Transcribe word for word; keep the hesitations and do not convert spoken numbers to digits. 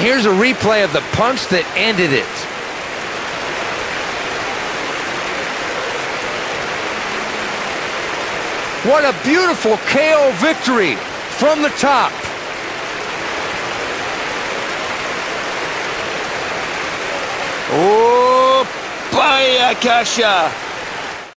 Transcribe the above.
here's a replay of the punch that ended it. What a beautiful K O victory from the top. Oh, Bayakasha.